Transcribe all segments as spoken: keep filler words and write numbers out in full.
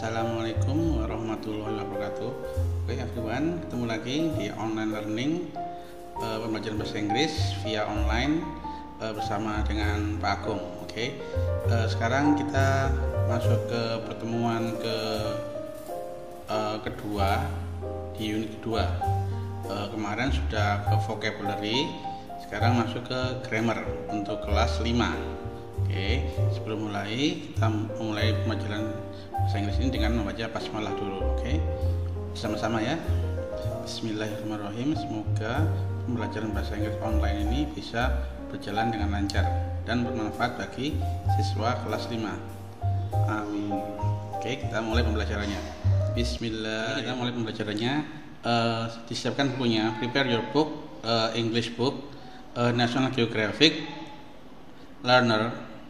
Assalamualaikum warahmatullahi wabarakatuh. Oke okay, everyone, ketemu lagi di online learning uh, pembelajaran bahasa Inggris via online uh, bersama dengan Pak Agung. Oke, okay. uh, sekarang kita masuk ke pertemuan ke uh, kedua di unit kedua. Uh, kemarin sudah ke vocabulary, sekarang masuk ke grammar untuk kelas lima. Oke, sebelum mulai kita mulai pembelajaran bahasa Inggris ini dengan membaca basmalah dulu. Oke, sama-sama ya. Bismillahirrahmanirrahim. Semoga pembelajaran bahasa Inggris online ini bisa berjalan dengan lancar dan bermanfaat bagi siswa kelas lima. Amin. Oke, kita mulai pembelajarannya. Bismillah. Kita mulai pembelajarannya. Uh, disiapkan bukunya. Prepare your book, uh, English book, uh, National Geographic Learner.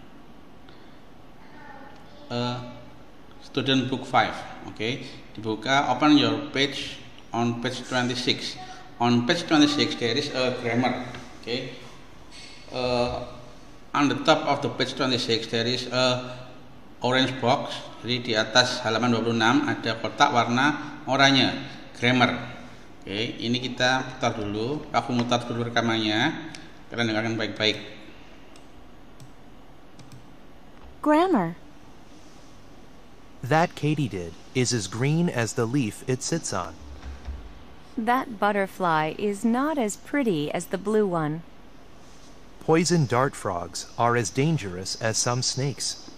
Uh, Student book five. Oke, okay. Dibuka, open your page on page twenty-six. On page twenty-six there is a grammar. Oke, okay. uh, on the top of the page twenty-six there is a orange box. Jadi di atas halaman dua puluh enam ada kotak warna oranye, grammar. Oke, okay. Ini kita putar dulu. Aku mutar dulu rekamannya. Kalian dengarkan baik-baik. Grammar. That Katy did is as green as the leaf it sits on. That butterfly is not as pretty as the blue one. Poison dart frogs are as dangerous as some snakes.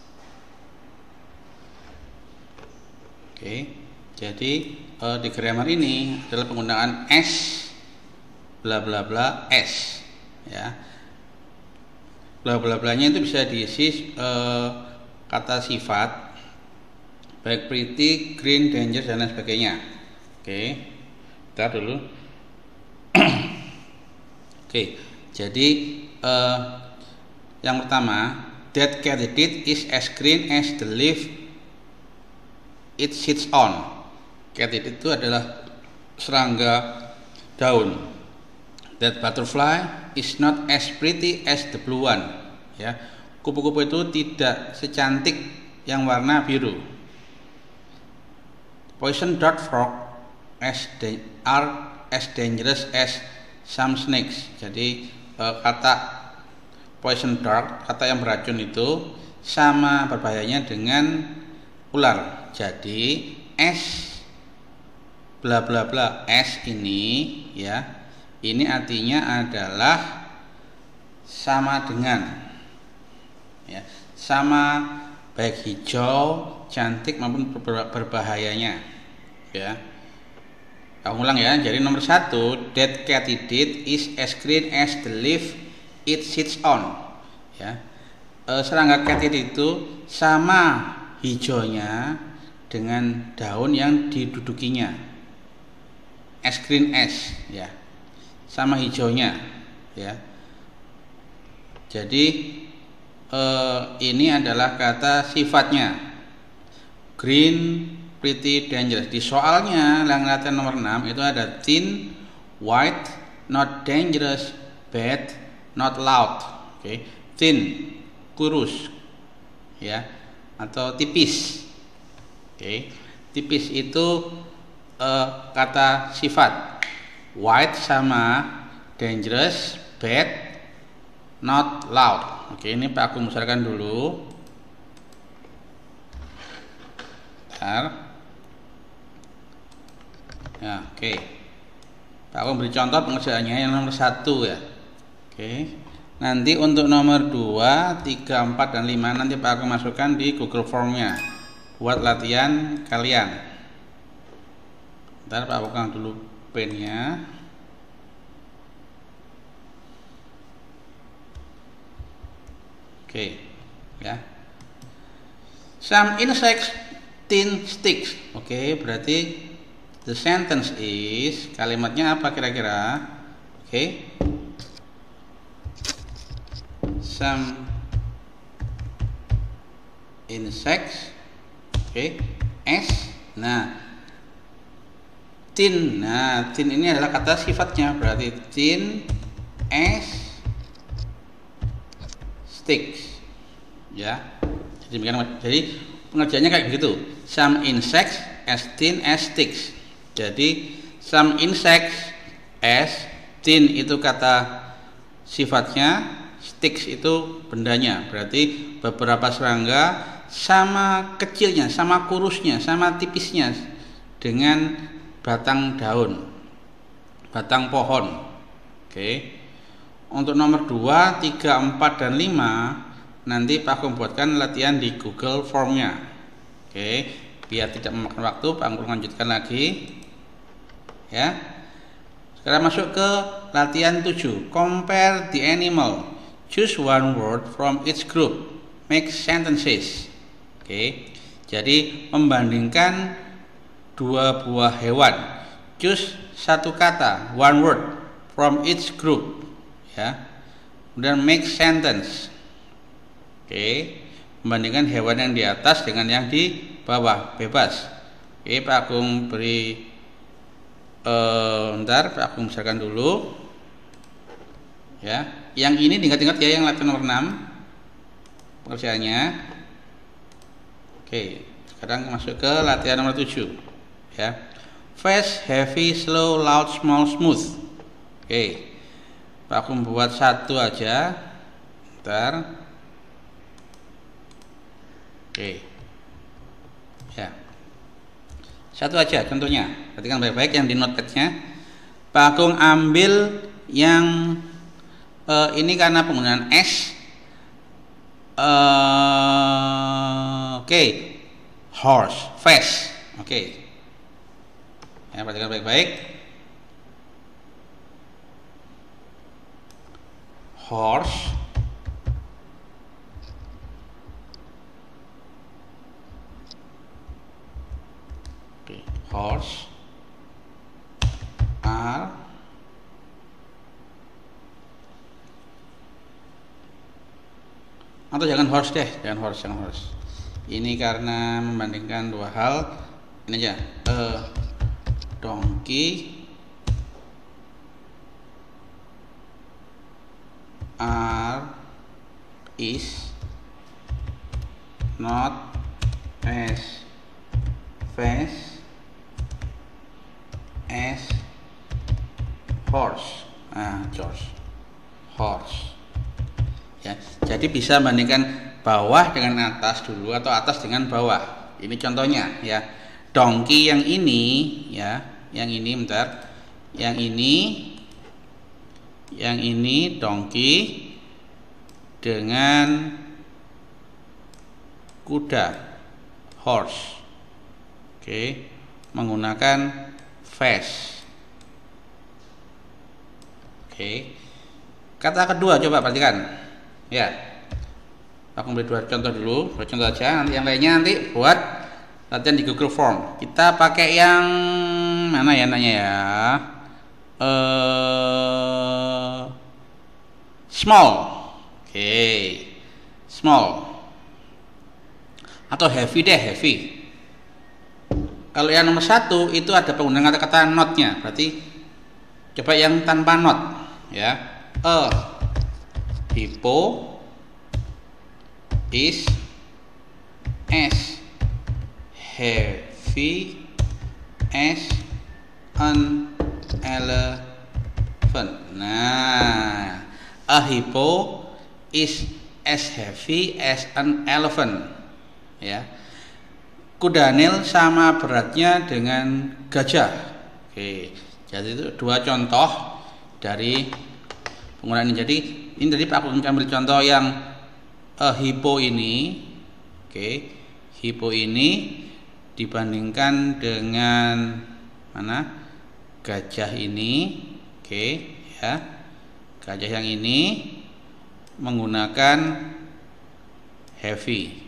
Oke, jadi uh, di grammar ini adalah penggunaan as, bla bla bla as, ya. Bla bla blanya itu bisa diisi uh, kata sifat, baik pretty, green, danger, dan lain sebagainya. Oke, kita dulu. Oke, jadi uh, yang pertama, that katydid is as green as the leaf it sits on. Katydid itu adalah serangga daun. That butterfly is not as pretty as the blue one. Ya, kupu-kupu itu tidak secantik yang warna biru. Poison dart frog as they are as dangerous as some snakes. Jadi eh, kata poison dart, kata yang beracun itu sama berbahayanya dengan ular. Jadi as bla bla bla as ini ya, ini artinya adalah sama dengan, ya, sama baik hijau, cantik maupun berbahayanya, ya. Aku ulang ya. Jadi nomor satu, that katydid is as green as the leaf it sits on. Ya, e, serangga katydid itu sama hijaunya dengan daun yang didudukinya. As green as, ya, sama hijaunya, ya. Jadi Uh, ini adalah kata sifatnya, green, pretty, dangerous. Di soalnya yang latihan nomor enam itu ada thin, white, not dangerous, bad, not loud. Oke, okay. Thin, kurus, ya, atau tipis. Oke, okay. Tipis itu uh, kata sifat. White sama dangerous, bad, not loud. Oke, ini Pak Agung besarkan dulu. Bentar. Ya, oke. Pak Agung beri contoh pengerjaannya yang nomor satu ya. Oke. Nanti untuk nomor dua, tiga, empat, dan lima nanti Pak Agung masukkan di Google Form-nya buat latihan kalian. Bentar, Pak Agung dulu pennya. Oke, okay, ya. Some insects thin sticks. Oke, okay, berarti the sentence is, kalimatnya apa kira-kira? Oke, okay. Some insects, oke, okay, as. Nah, thin. Nah, thin ini adalah kata sifatnya, berarti thin as sticks, ya. Jadi, jadi pengerjaannya kayak begitu. Some insects as thin as sticks. Jadi some insects as thin itu kata sifatnya, sticks itu bendanya. Berarti beberapa serangga sama kecilnya, sama kurusnya, sama tipisnya dengan batang daun, batang pohon. Oke. Untuk nomor dua, tiga, empat, dan lima nanti Pak Agung buatkan latihan di Google Formnya. Oke, biar tidak memakan waktu, Pak Agung lanjutkan lagi. Ya. Sekarang masuk ke latihan tujuh. Compare the animal. Choose one word from each group. Make sentences. Oke. Jadi membandingkan dua buah hewan. Choose satu kata, one word from each group. Ya, kemudian make sentence. Oke, membandingkan hewan yang di atas dengan yang di bawah, bebas. Oke, Pak Agung beri uh, bentar, Pak Agung misalkan dulu. Ya, yang ini diingat-ingat ya, yang latihan nomor enam pekerjaannya. Oke, sekarang masuk ke latihan nomor tujuh. Ya, fast, heavy, slow, loud, small, smooth. Oke. Pak Agung buat satu aja. Bentar. Oke. Ya. Satu aja contohnya. Perhatikan baik-baik yang di notepad-nya. Pak Agung ambil yang eh, ini karena penggunaan S. Eh, Oke. Horse, fast. Oke. Ya, perhatikan baik-baik. Horse, okay. Horse are atau jangan horse deh, jangan horse, jangan horse. Ini karena membandingkan dua hal. Ini aja, a donkey are is not as fast as horse. Ah, George. Horse. Ya, jadi bisa bandingkan bawah dengan atas dulu atau atas dengan bawah. Ini contohnya ya. Donkey yang ini ya, yang ini bentar. Yang ini Yang ini donkey dengan kuda, horse. Oke, menggunakan fast. Oke. Kata kedua coba perhatikan. Ya. Aku beri dua contoh dulu, dua contoh aja. Nanti yang lainnya nanti buat latihan di Google Form. Kita pakai yang mana ya nanya ya? Uh, small, oke, okay. Small, atau heavy deh, heavy. Kalau yang nomor satu itu ada penggunaan kata-kata not-nya, berarti coba yang tanpa not, ya. A hippo is as heavy as an elephant. Nah, a hippo is as heavy as an elephant. Ya, kuda nil sama beratnya dengan gajah. Oke, jadi itu dua contoh dari penggunaan ini. Jadi ini tadi Pak Agung ambil contoh yang a hippo ini. Oke, hippo ini dibandingkan dengan mana? Gajah ini, oke, okay, ya, gajah yang ini menggunakan heavy,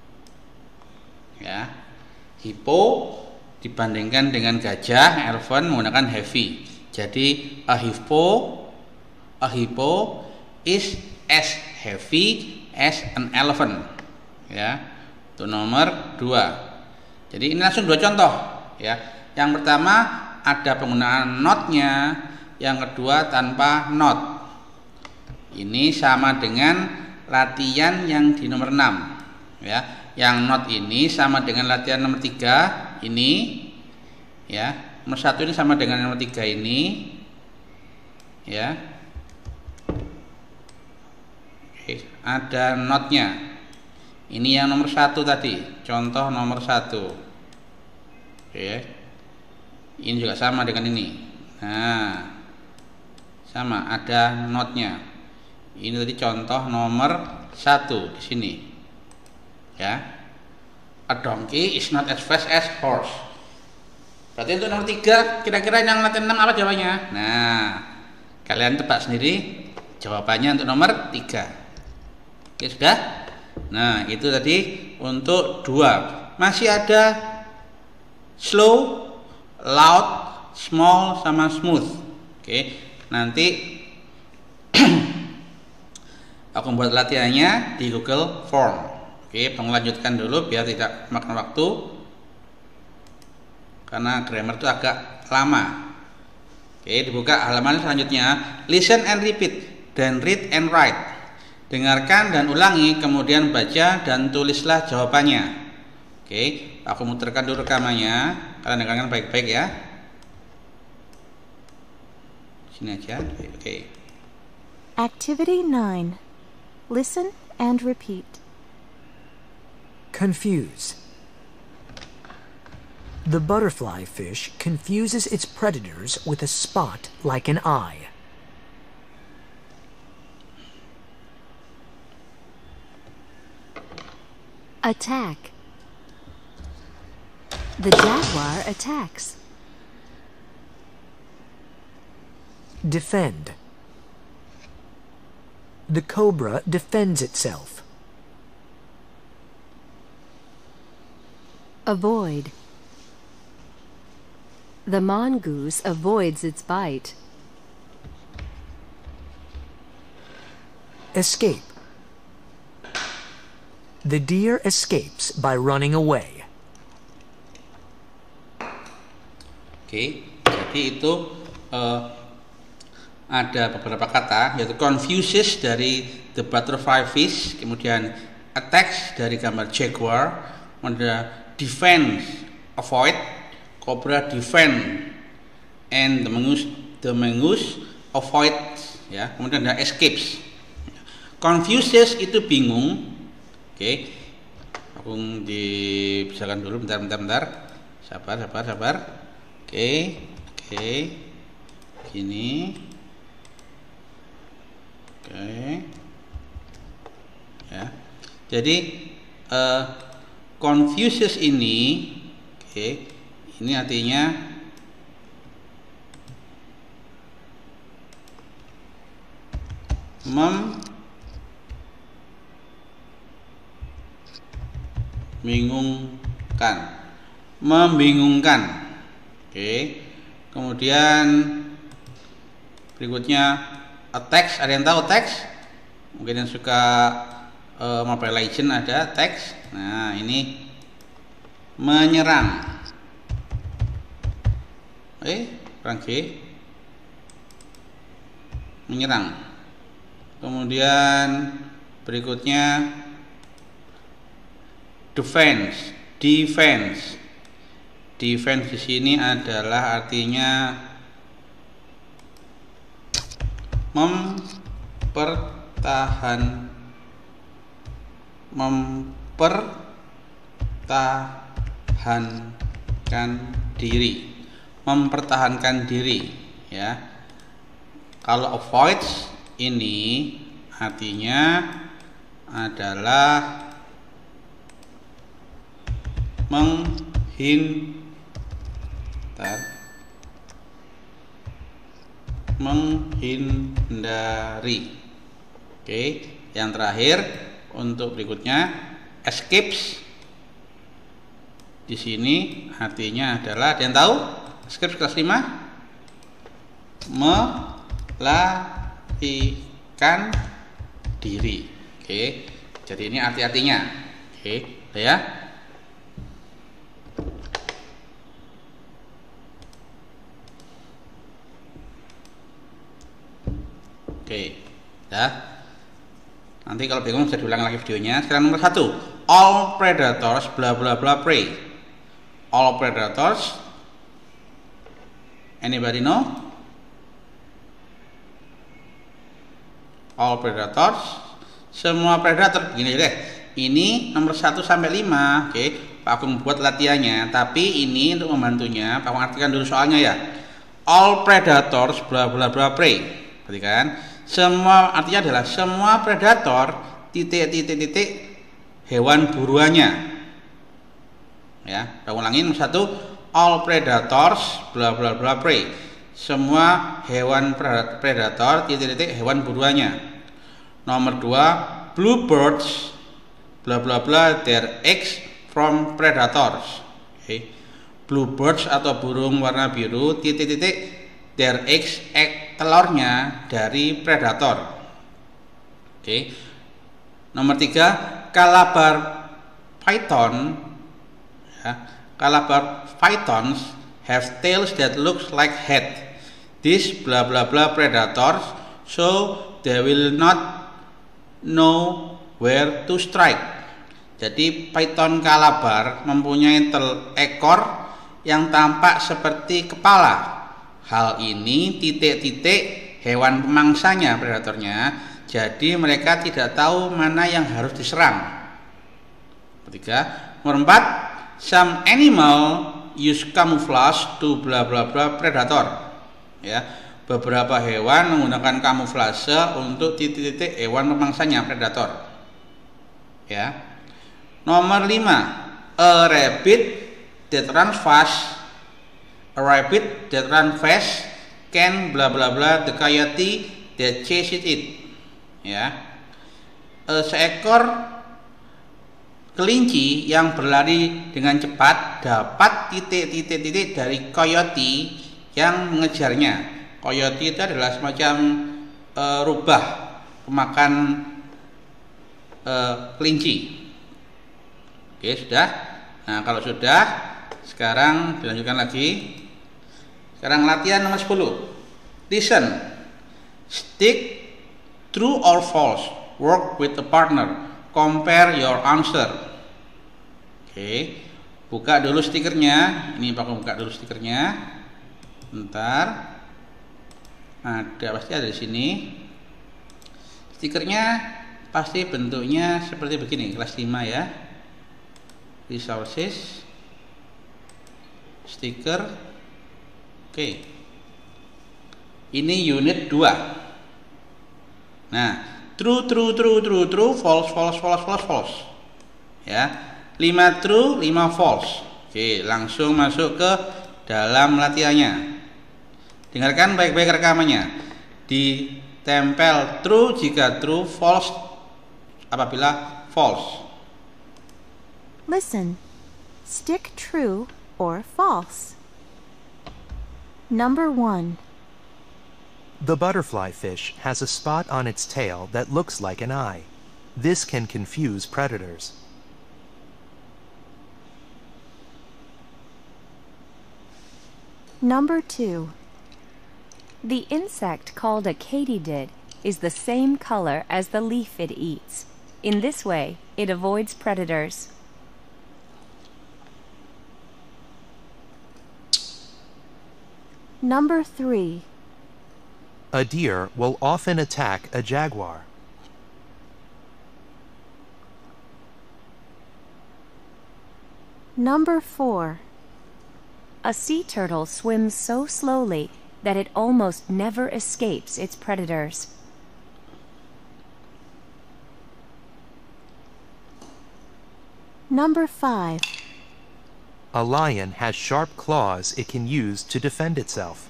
ya, hippo dibandingkan dengan gajah, elephant menggunakan heavy. Jadi a hippo, a hippo is as heavy as an elephant, ya, itu nomor dua. Jadi ini langsung dua contoh, ya. Yang pertama ada penggunaan not-nya, yang kedua tanpa not. Ini sama dengan latihan yang di nomor enam, ya. Yang not ini sama dengan latihan nomor tiga ini, ya. Nomor satu ini sama dengan nomor tiga ini, ya. Oke, ada notnya. Ini yang nomor satu tadi, contoh nomor satu. Oke, ini juga sama dengan ini. Nah, sama, ada notnya. Ini tadi contoh nomor satu di sini. Ya, a donkey is not as fast as horse. Berarti untuk nomor tiga, kira-kira yang latihan enam apa jawabannya? Nah, kalian tebak sendiri jawabannya untuk nomor tiga. Oke, sudah? Nah, itu tadi untuk dua. Masih ada slow, loud, small, sama smooth. Oke, nanti aku buat latihannya di Google Form. Oke, Bang lanjutkan dulu biar tidak makan waktu, karena grammar itu agak lama. Oke, dibuka halaman selanjutnya. Listen and repeat, then read and write. Dengarkan dan ulangi, kemudian baca dan tulislah jawabannya. Oke, aku muterkan dulu rekamannya. Kalian dengarkan baik-baik ya. Sini aja. Oke. Activity nine. Listen and repeat. Confuse. The butterfly fish confuses its predators with a spot like an eye. Attack. The jaguar attacks. Defend. The cobra defends itself. Avoid. The mongoose avoids its bite. Escape. The deer escapes by running away. Oke, jadi itu uh, ada beberapa kata, yaitu confuses dari the butterfly fish, kemudian attacks dari gambar jaguar, kemudian defense, avoid, cobra defend, and the mongoose, the mongoose avoids, ya, kemudian ada escapes. Confuses itu bingung. Oke, aku dibisakan dulu, bentar, bentar, bentar, sabar, sabar, sabar. Oke, oke, gini, oke, ya. Jadi uh, confuses ini, oke, ini artinya mem membingungkan, membingungkan. Oke, kemudian berikutnya attacks. Ada yang tahu attacks? Mungkin yang suka uh, Mobile Legends ada attacks. Nah, ini menyerang. Eh, kurang G. Menyerang. Kemudian berikutnya defense, defense, defense di sini adalah artinya mempertahan, mempertahankan diri, mempertahankan diri, ya. Kalau avoids ini artinya adalah menghindar, menghindari. Oke, yang terakhir untuk berikutnya escapes. Di sini artinya adalah, ada yang tahu? Escapes kelas lima? Melarikan diri. Oke, jadi ini arti-artinya. Oke, udah ya. Oke, ya. Nanti kalau bingung bisa diulang lagi videonya. Sekarang nomor satu, all predators bla bla bla prey. All predators, anybody know? All predators, semua predator. Begini deh, ini nomor satu sampai lima. Oke, Pak Agung buat latihannya, tapi ini untuk membantunya Pak Agung artikan dulu soalnya ya. All predators bla bla bla prey. Perhatikan, semua artinya adalah semua predator titik titik titik hewan buruannya. Ya, Pak ulangin nomor satu, all predators bla bla bla prey. Semua hewan predator titik titik hewan buruannya. Nomor dua, bluebirds bla bla bla their eggs from predators. Okay. Bluebirds atau burung warna biru titik-titik their eggs, egg telurnya dari predator. Oke. Okay. Nomor tiga, Calabar python ya, Calabar pythons have tails that looks like head. This bla bla bla predators, so they will not know where to strike. Jadi python Calabar mempunyai tel ekor yang tampak seperti kepala. Hal ini titik-titik hewan pemangsanya, predatornya. Jadi mereka tidak tahu mana yang harus diserang. Ketiga, nomor empat, some animal use camouflage to bla bla bla predator. Ya, beberapa hewan menggunakan kamuflase untuk titik-titik hewan pemangsanya, predator. Ya. Nomor lima, a rabbit that runs fast, a rabbit that runs fast can bla bla bla the coyote that chases it. Ya, e, seekor kelinci yang berlari dengan cepat dapat titik-titik-titik dari coyote yang mengejarnya. Coyote itu adalah semacam e, rubah pemakan e, kelinci. Oke, sudah. Nah, kalau sudah, sekarang dilanjutkan lagi. Sekarang latihan nomor sepuluh. Listen. Stick, true or false. Work with a partner. Compare your answer. Oke. Buka dulu stikernya. Ini Pak buka dulu stikernya. Bentar. Ada, pasti ada di sini. Stikernya pasti bentuknya seperti begini, kelas lima ya. Resources, stiker. Oke, ini unit dua. Nah, true true true true true, false false false false false ya, lima true lima false. Oke, langsung masuk ke dalam latihannya. Dengarkan baik-baik rekamannya. Ditempel true jika true, false apabila false. Listen. Stick true or false. Number one. The butterfly fish has a spot on its tail that looks like an eye. This can confuse predators. Number two. The insect called a katydid is the same color as the leaf it eats. In this way, it avoids predators. Number three. A deer will often attack a jaguar. Number four. A sea turtle swims so slowly that it almost never escapes its predators. Number five. A lion has sharp claws it can use to defend itself.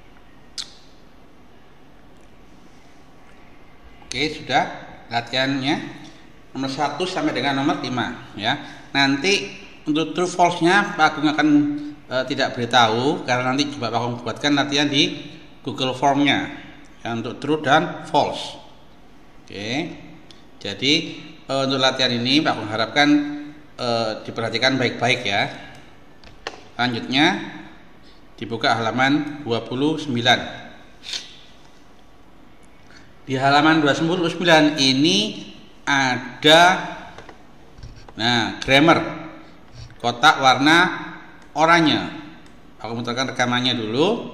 Oke, sudah latihannya nomor satu sampai dengan nomor lima ya. Nanti untuk true false-nya Pak Agung akan e, tidak beritahu karena nanti coba Pak Agung buatkan latihan di Google Form-nya ya, untuk true dan false. Oke. Jadi e, untuk latihan ini Pak Agung harapkan e, diperhatikan baik-baik ya. Selanjutnya dibuka halaman dua puluh sembilan. Di halaman dua puluh sembilan ini ada, Nah, grammar. Kotak warna oranye. Aku muterkan rekamannya dulu.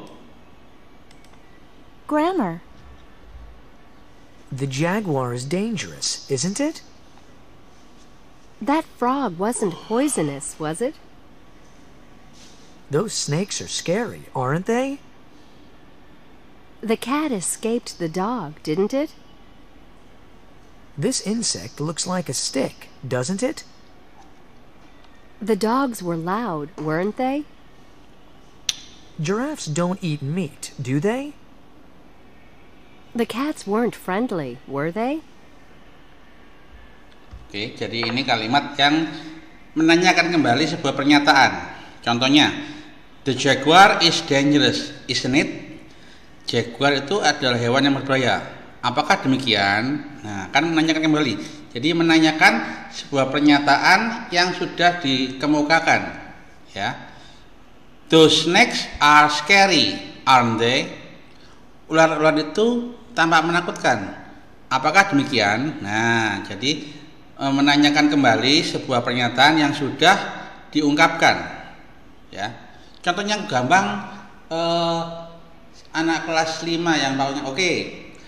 Grammar. The jaguar is dangerous, isn't it? That frog wasn't poisonous, was it? Those snakes are scary, aren't they? The cat escaped the dog, didn't it? This insect looks like a stick, doesn't it? The dogs were loud, weren't they? Giraffes don't eat meat, do they? The cats weren't friendly, were they? Oke, jadi ini kalimat yang menanyakan kembali sebuah pernyataan. Contohnya, the jaguar is dangerous, isn't it? Jaguar itu adalah hewan yang berbahaya. Apakah demikian? Nah, kan menanyakan kembali. Jadi menanyakan sebuah pernyataan yang sudah dikemukakan. Ya, those snakes are scary, aren't they? Ular-ular itu tampak menakutkan. Apakah demikian? Nah, jadi e, menanyakan kembali sebuah pernyataan yang sudah diungkapkan. Ya, contohnya gampang. E, Anak kelas lima yang baunya oke. Okay.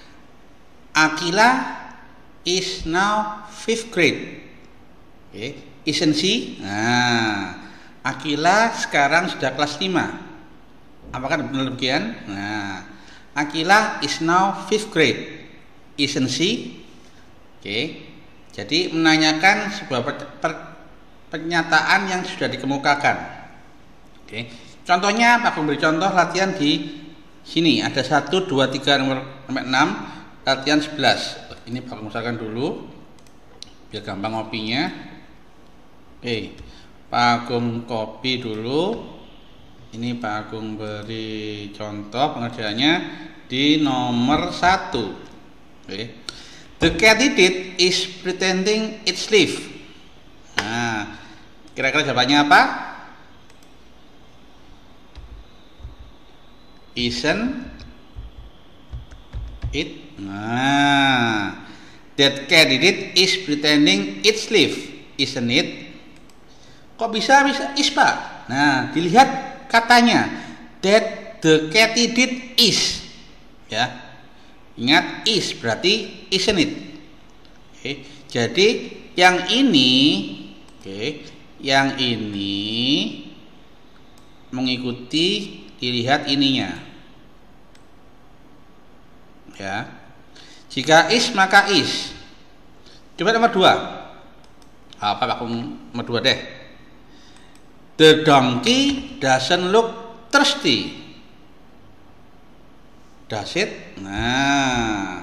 Akila is now fifth grade. Oke, okay. Isn't she? Nah, Akila sekarang sudah kelas lima. Apakah benar demikian? Nah, Akila is now fifth grade. Isn't she? Oke. Okay. Jadi menanyakan sebuah per, per, pernyataan yang sudah dikemukakan. Oke. Okay. Contohnya, aku beri contoh latihan di sini ada satu, dua, tiga, nomor enam, latihan sebelas. Ini Pak Agung misalkan dulu biar gampang ngopinya. Oke, Pak Agung copy dulu. Ini Pak Agung beri contoh pengerjaannya di nomor satu. Oke. The katydid is pretending it's leaf. Nah, kira-kira jawabannya apa? Isn't it? Nah, that katydid is pretending it's leaf, isn't it? Kok bisa bisa is Pak? Nah, dilihat katanya that the katydid is. Ya, ingat is berarti isn't it? Oke, jadi yang ini, oke, yang ini mengikuti dilihat ininya. Ya, jika is maka is. Coba nomor dua. Apa aku nomor dua deh. The donkey doesn't look thirsty. Does it? Nah,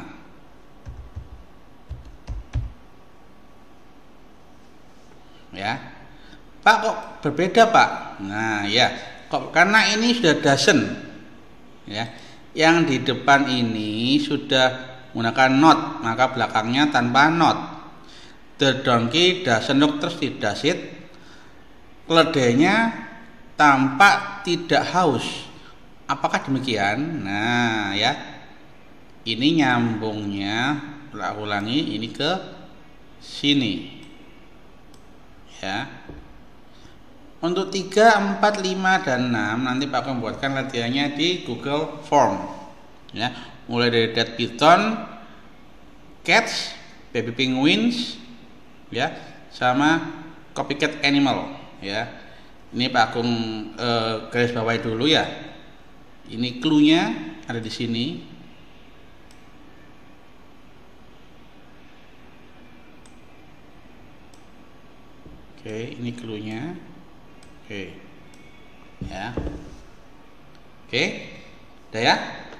ya, Pak kok berbeda Pak? Nah ya, kok karena ini sudah doesn't, ya. Yang di depan ini sudah menggunakan not, maka belakangnya tanpa not. The donkey doesn't look thirsty, does it? Keledainya tampak tidak haus. Apakah demikian? Nah, ya. Ini nyambungnya, ulangi ini ke sini. Ya. Untuk tiga, empat, lima, dan enam nanti Pak akan membuatkan latihannya di Google Form. Ya, mulai dari dead python, cats, baby penguins, ya, sama copycat animal. Ya, ini Pak Agung eh, garis bawahi dulu ya. Ini clue-nya ada di sini. Oke, ini clue-nya. Oke, ya, oke, udah ya.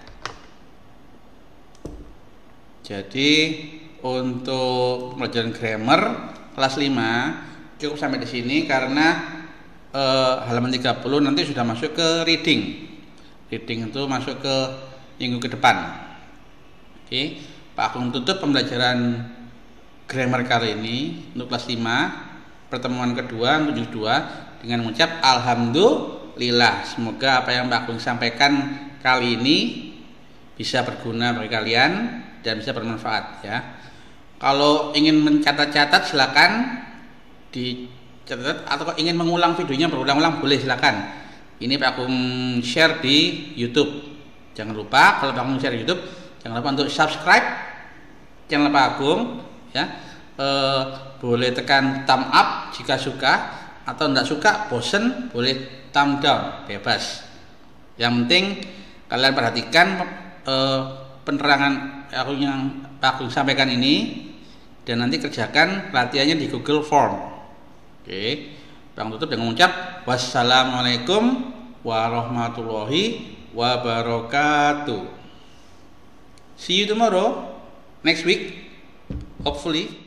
Jadi untuk pelajaran grammar kelas lima cukup sampai di sini karena eh, halaman tiga puluh nanti sudah masuk ke reading. Reading itu masuk ke minggu ke depan. Oke, Pak Agung tutup pembelajaran grammar kali ini untuk kelas lima pertemuan kedua tujuh dua dengan mengucap alhamdulillah. Semoga apa yang Pak Agung sampaikan kali ini bisa berguna bagi kalian dan bisa bermanfaat ya. Kalau ingin mencatat-catat silakan dicatat, atau kalau ingin mengulang videonya berulang-ulang boleh, silakan. Ini Pak Agung share di YouTube. Jangan lupa kalau Pak Agung share di YouTube, jangan lupa untuk subscribe channel Pak Agung ya. E, boleh tekan thumb up jika suka, atau tidak suka, bosen, boleh thumb down, bebas. Yang penting kalian perhatikan eh, penerangan aku yang aku sampaikan ini, dan nanti kerjakan latihannya di Google Form. Oke, Bang tutup dengan mengucap wassalamualaikum warahmatullahi wabarakatuh. See you tomorrow, next week, hopefully.